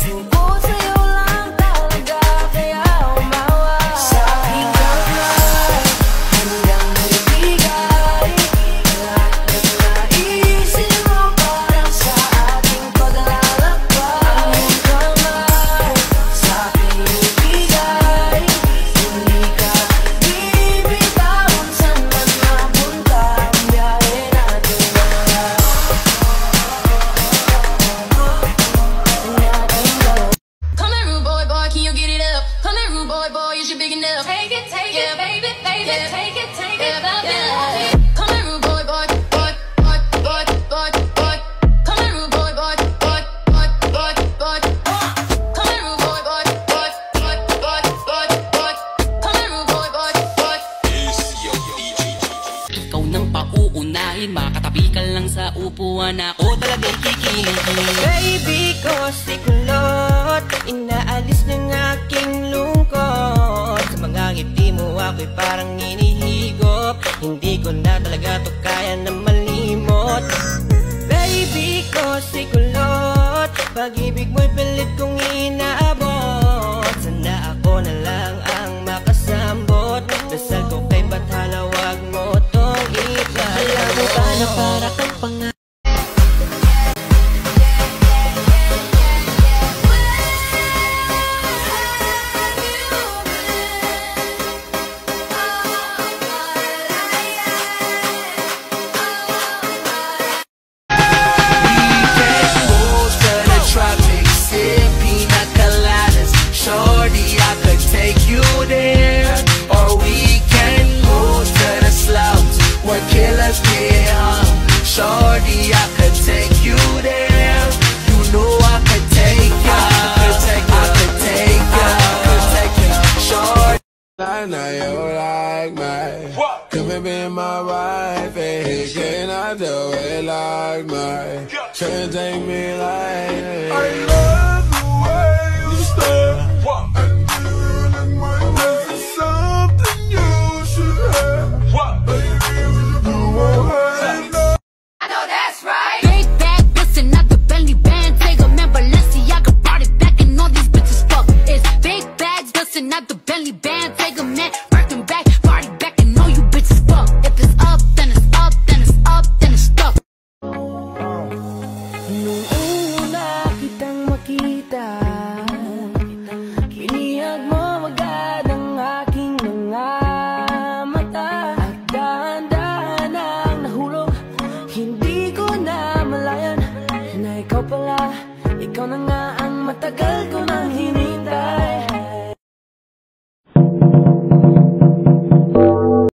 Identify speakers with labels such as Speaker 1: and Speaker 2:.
Speaker 1: Gising ko sa'yo lang talaga, kaya umawa sa aking kamay hanggang maibigay lahat ng naisip mo parang sa ating paglalakbay. Ang kamay sa aking ibigay, hindi ka bibitawan saan man mapunta ang biyahe natin dalawa.
Speaker 2: Come here, rude boy, boy, can you get it up? Come here, rude boy, boy, is you big enough? Take it, yeah, baby, baby, yeah. Take it, yeah. Come here, rude boy, boy, boy, boy, boy, boy, boy. Come here, rude boy, boy, boy, boy, boy, boy. Come here, rude boy, boy, boy, boy, boy, boy, boy. Come here, rude boy, boy, boy.
Speaker 3: Ikaw nang pauunahin, makatabi ka lang sa upuan, ako talagang kikilig.
Speaker 1: Baby ko si kulot, inaalis ng aking lungkot. Sa mga ngiti mo ako'y parang inihigop, hindi ko na talaga to kaya na malimot. Baby ko si kulot, pag-ibig mo'y pilit kong inaabot. Sana ako na lang ang makasambot, dasal ko kay Bathala, wag mo tong ipa. Alam mo ba na para kang pangalan?
Speaker 4: Shorty, I could take you there. You know I could take ya. I could take ya. Shorty, I know you like me. Come and be my wife, and can I do it like me? Can't take me like me. I love the way you stare. This is something you should have. Baby, you won't have.
Speaker 2: Not the Bentley band, take a man, working back, party back, and know you bitches fuck. If it's up, then it's up, then it's up, then it's stuck.
Speaker 1: Nung una kitang makita, binihag mo agad ang aking mga mata. At dahan-dahan ang nahulog, hindi ko na malayan na ikaw pala, ikaw na nga ang matagal